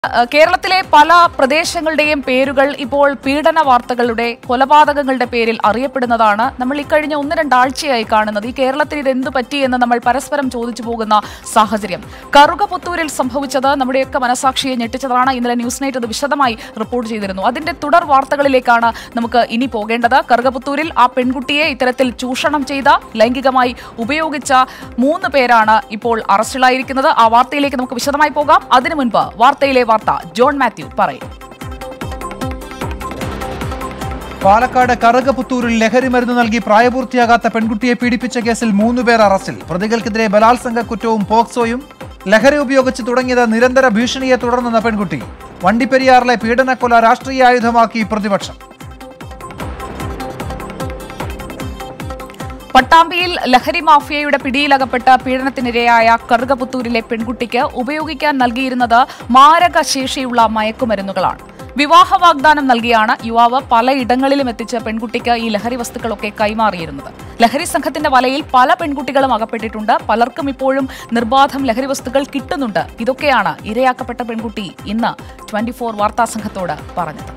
കേരളത്തിലെ പല പ്രദേശങ്ങളുടെയും പേരുകൾ ഇപ്പോൾ പീഡന വാർത്തകളുടെ കൊലപാതകങ്ങളുടെ പേരിൽ അറിയപ്പെടുന്നതാണ് നമ്മൾ ഇക്കഴിഞ്ഞ 1-2 ആഴ്ചയായി കാണുന്നത്. ഈ കേരളത്തിൽ ഇത് എന്തു പറ്റിയെന്ന് നമ്മൾ പരസ്പരം ചോദിച്ചു പോകുന്ന സാഹചര്യം. കറുകപുത്തൂരിൽ സംഭവിച്ചത് നമ്മുടെയൊക്കെ മനസാക്ഷിയെ ഞെട്ടിച്ചതാണ്. ഇന്നലെ ന്യൂസ് നൈറ്റ് അത് വിശദമായി റിപ്പോർട്ട് ചെയ്തിരുന്നു. അതിന്റെ തുടർ വാർത്തകളിലേക്കാണ് നമുക്ക് ഇനി പോകേണ്ടത്. കറുകപുത്തൂരിൽ ആ പെൺകുട്ടിയെ ഇത്തരത്തിൽ ചൂഷണം ചെയ്ത, ലൈംഗികമായി ഉപയോഗിച്ച 3 പേരാണ് ഇപ്പോൾ അറസ്റ്റിലായിരിക്കുന്നത്. ആ വാർത്തയിലേക്ക് നമുക്ക് വിശദമായി പോകാം. അതിനു മുൻപ് വാർത്തയിലെ ജോൺ മാത്യു പറയും. പാലക്കാട് കറുകപുത്തൂരിൽ ലഹരി മരുന്ന് നൽകി പ്രായപൂർത്തിയാകാത്ത പെൺകുട്ടിയെ പീഡിപ്പിച്ച കേസിൽ 3 പേർ അറസ്റ്റിൽ. പ്രതികൾക്കെതിരെ ബലാത്സംഗ കുറ്റവും പോക്സോയും. ലഹരി ഉപയോഗിച്ച് തുടങ്ങിയത് നിരന്തര ഭീഷണിയെ തുടർന്നെന്ന പെൺകുട്ടി. വണ്ടിപ്പെരിയാറിലെ പീഡനക്കൊല രാഷ്ട്രീയ ആയുധമാക്കി പ്രതിപക്ഷം. പട്ടാമ്പിയിൽ ലഹരി മാഫിയയുടെ പിടിയിലകപ്പെട്ട പീഡനത്തിനിരയായ കറുകപുത്തൂരിലെ പെൺകുട്ടിക്ക് ഉപയോഗിക്കാൻ നൽകിയിരുന്നത് മാരകശേഷിയുള്ള മയക്കുമരുന്നുകളാണ്. വിവാഹ വാഗ്ദാനം നൽകിയാണ് യുവാവ് പലയിടങ്ങളിലും എത്തിച്ച് പെൺകുട്ടിക്ക് ഈ ലഹരി വസ്തുക്കളൊക്കെ കൈമാറിയിരുന്നത്. ലഹരി സംഘത്തിന്റെ വലയിൽ പല പെൺകുട്ടികളും അകപ്പെട്ടിട്ടുണ്ട്. പലർക്കും ഇപ്പോഴും നിർബാധം ലഹരി വസ്തുക്കൾ കിട്ടുന്നുണ്ട്. ഇതൊക്കെയാണ് ഇരയാക്കപ്പെട്ട പെൺകുട്ടി ഇന്ന് 24 വാർത്താ സംഘത്തോട് പറഞ്ഞത്.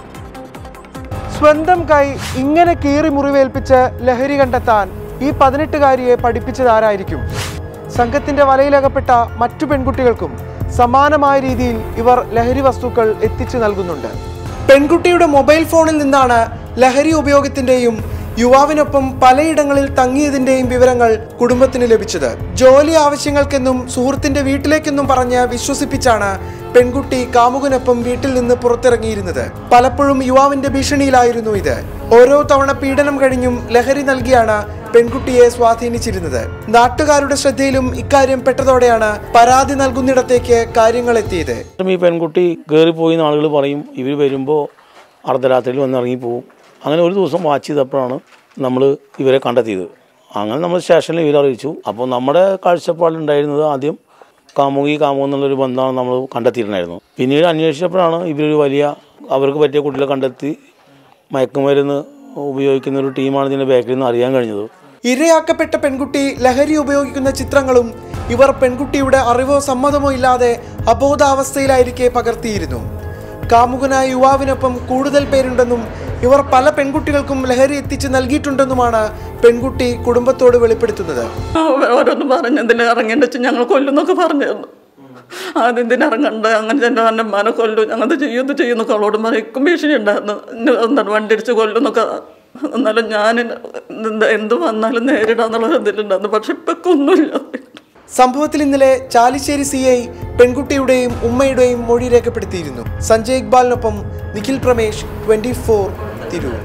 സ്വന്തം കൈ ഇങ്ങനെ കീറി മുറിവേൽപ്പിച്ച് ലഹരി കണ്ടെത്താൻ ഈ 18-കാരിയെ പഠിപ്പിച്ചതാരായിരിക്കും? സംഘത്തിന്റെ വലയിലകപ്പെട്ട മറ്റു പെൺകുട്ടികൾക്കും സമാനമായ രീതിയിൽ ഇവർ ലഹരി വസ്തുക്കൾ എത്തിച്ചു നൽകുന്നുണ്ട്. പെൺകുട്ടിയുടെ മൊബൈൽ ഫോണിൽ നിന്നാണ് ലഹരി ഉപയോഗത്തിന്റെയും യുവാവിനൊപ്പം പലയിടങ്ങളിൽ തങ്ങിയതിന്റെയും വിവരങ്ങൾ കുടുംബത്തിന് ലഭിച്ചത്. ജോലി ആവശ്യങ്ങൾക്കെന്നും സുഹൃത്തിന്റെ വീട്ടിലേക്കെന്നും പറഞ്ഞ് വിശ്വസിപ്പിച്ചാണ് പെൺകുട്ടി കാമുകനൊപ്പം വീട്ടിൽ നിന്ന് പുറത്തിറങ്ങിയിരുന്നത്. പലപ്പോഴും യുവാവിന്റെ ഭീഷണിയിലായിരുന്നു ഇത്. ഓരോ തവണ പീഡനം കഴിഞ്ഞും ലഹരി നൽകിയാണ് പെൺകുട്ടിയെ സ്വാധീനിച്ചിരുന്നത്. നാട്ടുകാരുടെ ശ്രദ്ധയിലും ഇക്കാര്യം പെട്ടതോടെയാണ് പരാതി നൽകുന്നിടത്തേക്ക് കാര്യങ്ങൾ എത്തിയത്. ഈ പെൺകുട്ടി കയറിപ്പോയി ആളുകൾ പറയും, ഇവർ വരുമ്പോൾ അർദ്ധരാത്രിയിൽ വന്നിറങ്ങിപ്പോവും. അങ്ങനെ ഒരു ദിവസം വാച്ച് ചെയ്തപ്പോഴാണ് നമ്മൾ ഇവരെ കണ്ടെത്തിയത്. അങ്ങനെ നമ്മൾ സ്റ്റേഷനിൽ ഇവരെ അറിയിച്ചു. അപ്പോൾ നമ്മുടെ കാഴ്ചപ്പാടുണ്ടായിരുന്നത് ആദ്യം കാമുകൻ എന്നുള്ളൊരു ബന്ധമാണ് നമ്മൾ കണ്ടെത്തിയിട്ടുണ്ടായിരുന്നു. പിന്നീട് അന്വേഷിച്ചപ്പോഴാണ് ഇവരൊരു വലിയ അവർക്ക് പറ്റിയ കുട്ടികളെ കണ്ടെത്തി മയക്കുമരുന്ന് ഉപയോഗിക്കുന്ന ഒരു ടീമാണ് ഇതിൻ്റെ ബാക്കിൽ നിന്ന് അറിയാൻ കഴിഞ്ഞത്. ഇരയാക്കപ്പെട്ട പെൺകുട്ടി ലഹരി ഉപയോഗിക്കുന്ന ചിത്രങ്ങളും ഇവർ പെൺകുട്ടിയുടെ അറിവോ സമ്മതമോ ഇല്ലാതെ അബോധാവസ്ഥയിലായിരിക്കെ പകർത്തിയിരുന്നു. കാമുകനായ യുവാവിനൊപ്പം കൂടുതൽ പേരുണ്ടെന്നും ഇവർ പല പെൺകുട്ടികൾക്കും ലഹരി എത്തിച്ച് നൽകിയിട്ടുണ്ടെന്നുമാണ് പെൺകുട്ടി കുടുംബത്തോട് വെളിപ്പെടുത്തുന്നത്. ഓരോന്നും പറഞ്ഞ് എന്തിനാ ഇറങ്ങേണ്ട വെച്ച് ഞങ്ങൾ കൊല്ലുന്നൊക്കെ പറഞ്ഞിരുന്നു. അതെന്തിനിറങ്ങണ്ട, അങ്ങനെ തന്നെ എൻ്റെ അമ്മനെ കൊല്ലും, ഞങ്ങൾ ചെയ്യുന്നൊക്കെ അവളോട് പറയും. ഭീഷണി ഉണ്ടായിരുന്നു, എന്താണ് വണ്ടി അടിച്ച് കൊല്ലുന്നൊക്കെ. എന്നാലും ഞാൻ എന്ത് വന്നാലും നേരിടാന്നുള്ള ഇതിലുണ്ടായിരുന്നു. പക്ഷെ ഇപ്പൊക്കെ ഒന്നുമില്ല. സംഭവത്തിൽ ഇന്നലെ ചാലിശ്ശേരി CI പെൺകുട്ടിയുടെയും ഉമ്മയുടെയും മൊഴി രേഖപ്പെടുത്തിയിരുന്നു. സഞ്ജയ് ഇക്ബാലിനൊപ്പം നിഖിൽ പ്രമേഷ്, 24 തിരൂർ.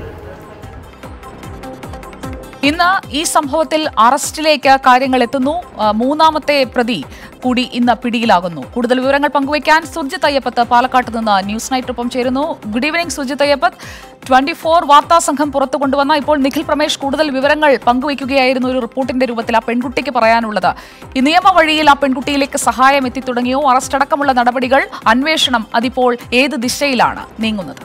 ഇന്ന് ഈ സംഭവത്തിൽ അറസ്റ്റിലേക്ക് കാര്യങ്ങൾ എത്തുന്നു. 3ാമത്തെ പ്രതി കൂടി ഇന്ന് പിടിയിലാകുന്നു. കൂടുതൽ വിവരങ്ങൾ പങ്കുവയ്ക്കാൻ സുർജിത് അയ്യപ്പത്ത് പാലക്കാട്ട് നിന്ന് ന്യൂസ് നൈറ്റൊപ്പം ചേരുന്നു. Good evening Surjit Ayyappath. 24 വാർത്താ സംഘം പുറത്തു കൊണ്ടുവന്ന ഇപ്പോൾ നിഖിൽ പ്രമേഷ് കൂടുതൽ വിവരങ്ങൾ പങ്കുവയ്ക്കുകയായിരുന്നു ഒരു റിപ്പോർട്ടിന്റെ രൂപത്തിൽ. ആ പെൺകുട്ടിക്ക് പറയാനുള്ളത് ഈ നിയമവഴിയിൽ ആ പെൺകുട്ടിയിലേക്ക് സഹായം എത്തിത്തുടങ്ങിയോ? അറസ്റ്റ് അടക്കമുള്ള നടപടികൾ, അന്വേഷണം അതിപ്പോൾ ഏത് ദിശയിലാണ് നീങ്ങുന്നത്?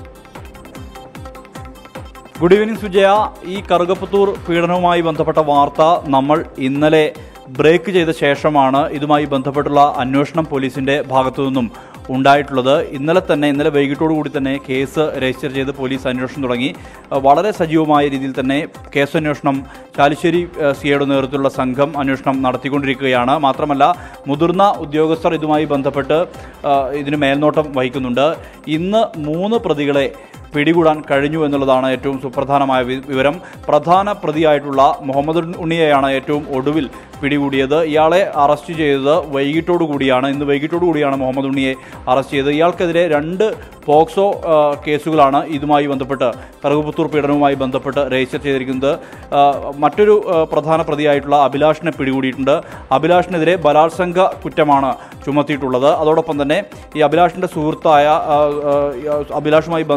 Good evening Sujaya. ഈ കറുകപുത്തൂർ പീഡനവുമായി ബന്ധപ്പെട്ട വാർത്ത നമ്മൾ ഇന്നലെ ബ്രേക്ക് ചെയ്ത ശേഷമാണ് ഇതുമായി ബന്ധപ്പെട്ടുള്ള അന്വേഷണം പോലീസിന്റെ ഭാഗത്തു നിന്നും ഉണ്ടായിട്ടുള്ളത്. ഇന്നലെ വൈകിട്ടോടുകൂടി തന്നെ കേസ് രജിസ്റ്റർ ചെയ്ത് പോലീസ് അന്വേഷണം തുടങ്ങി. വളരെ സജീവമായ രീതിയിൽ തന്നെ കേസന്വേഷണം ചാലിശ്ശേരി CIയുടെ നേതൃത്വത്തിലുള്ള സംഘം അന്വേഷണം നടത്തിക്കൊണ്ടിരിക്കുകയാണ്. മാത്രമല്ല മുതിർന്ന ഉദ്യോഗസ്ഥർ ഇതുമായി ബന്ധപ്പെട്ട് ഇതിന് മേൽനോട്ടം വഹിക്കുന്നുണ്ട്. ഇന്ന് 3 പ്രതികളെ പിടികൂടാൻ കഴിഞ്ഞു എന്നുള്ളതാണ് ഏറ്റവും സുപ്രധാനമായ വിവരം. പ്രധാന പ്രതിയായിട്ടുള്ള മുഹമ്മദ് ഉണ്ണിയെയാണ് ഏറ്റവും ഒടുവിൽ പിടികൂടിയത്. ഇയാളെ അറസ്റ്റ് ചെയ്തത് വൈകിട്ടോടുകൂടിയാണ്. ഇന്ന് വൈകിട്ടോടുകൂടിയാണ് മുഹമ്മദ് ഉണ്ണിയെ അറസ്റ്റ് ചെയ്തത്. ഇയാൾക്കെതിരെ 2 പോക്സോ കേസുകളാണ് ഇതുമായി ബന്ധപ്പെട്ട് കറുകപുത്തൂർ പീഡനവുമായി ബന്ധപ്പെട്ട് രജിസ്റ്റർ ചെയ്തിരിക്കുന്നത്. മറ്റൊരു പ്രധാന പ്രതിയായിട്ടുള്ള അഭിലാഷിനെ പിടികൂടിയിട്ടുണ്ട്. അഭിലാഷിനെതിരെ ബലാത്സംഗ കുറ്റമാണ് ചുമത്തിയിട്ടുള്ളത്. അതോടൊപ്പം തന്നെ ഈ അഭിലാഷിൻ്റെ സുഹൃത്തായ അഭിലാഷുമായി ബന്ധമുള്ള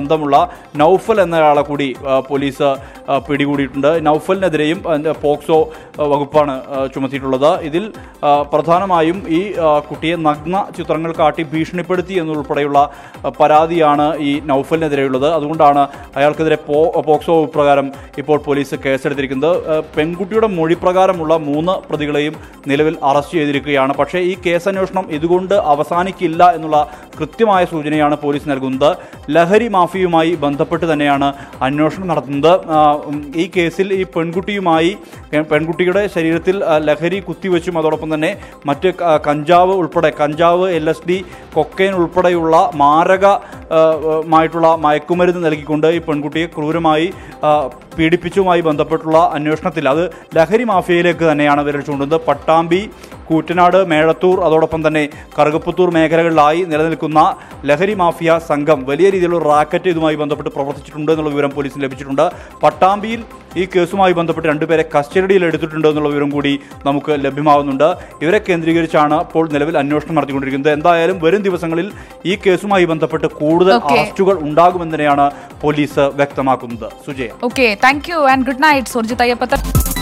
നൗഫൽ എന്നയാളെ കൂടി പോലീസ് പിടികൂടിയിട്ടുണ്ട്. നൗഫലിനെതിരെയും പോക്സോ വകുപ്പാണ് ചുമത്തിയിട്ടുള്ളത്. ഇതിൽ പ്രധാനമായും ഈ കുട്ടിയെ നഗ്ന ചിത്രങ്ങൾ കാട്ടി ഭീഷണിപ്പെടുത്തി എന്നുൾപ്പെടെയുള്ള പരാതിയാണ് ഈ നൗഫലിനെതിരെയുള്ളത്. അതുകൊണ്ടാണ് അയാൾക്കെതിരെ പോക്സോ വകുപ്പ് പ്രകാരം ഇപ്പോൾ പോലീസ് കേസെടുത്തിരിക്കുന്നത്. പെൺകുട്ടിയുടെ മൊഴി പ്രകാരമുള്ള 3 പ്രതികളെയും നിലവിൽ അറസ്റ്റ് ചെയ്തിരിക്കുകയാണ്. പക്ഷേ ഈ കേസന്വേഷണം ഇതുകൊണ്ട് അവസാനിക്കില്ല എന്നുള്ള കൃത്യമായ സൂചനയാണ് പോലീസ് നൽകുന്നത്. ലഹരി മാഫിയുമായി ബന്ധപ്പെട്ട് തന്നെയാണ് അന്വേഷണം നടത്തുന്നത്. ഈ കേസിൽ ഈ പെൺകുട്ടിയുടെ ശരീരത്തിൽ ലഹരി കുത്തിവെച്ചും അതോടൊപ്പം തന്നെ മറ്റ് കഞ്ചാവ് LSD കൊക്കൈൻ ഉൾപ്പെടെയുള്ള മാരകമായിട്ടുള്ള മയക്കുമരുന്ന് നൽകിക്കൊണ്ട് ഈ പെൺകുട്ടിയെ ക്രൂരമായി പീഡിപ്പിച്ചുമായി ബന്ധപ്പെട്ടുള്ള അന്വേഷണത്തിൽ അത് ലഹരി മാഫിയയിലേക്ക് തന്നെയാണ് വിരൽ ചൂണ്ടുന്നത്. പട്ടാമ്പി, കൂറ്റനാട്, മേഴത്തൂർ അതോടൊപ്പം തന്നെ കറുകപ്പുത്തൂർ മേഖലകളിലായി നിലനിൽക്കുന്ന ലഹരി മാഫിയ സംഘം വലിയ രീതിയിലുള്ള റാക്കറ്റ് ഇതുമായി ബന്ധപ്പെട്ട് പ്രവർത്തിച്ചിട്ടുണ്ട് എന്നുള്ള വിവരം പോലീസിന് ലഭിച്ചിട്ടുണ്ട്. പട്ടാമ്പിയിൽ ഈ കേസുമായി ബന്ധപ്പെട്ട് 2 പേരെ കസ്റ്റഡിയിൽ എടുത്തിട്ടുണ്ട് എന്നുള്ള വിവരം കൂടി നമുക്ക് ലഭ്യമാകുന്നുണ്ട്. ഇവരെ കേന്ദ്രീകരിച്ചാണ് ഇപ്പോൾ നിലവിൽ അന്വേഷണം നടത്തിക്കൊണ്ടിരിക്കുന്നത്. എന്തായാലും വരും ദിവസങ്ങളിൽ ഈ കേസുമായി ബന്ധപ്പെട്ട് കൂടുതൽ അറസ്റ്റുകൾ ഉണ്ടാകുമെന്ന് തന്നെയാണ് പോലീസ് വ്യക്തമാക്കുന്നത്. Sujaya, thank you and good night Surjith അയ്യപ്പത്തൻ.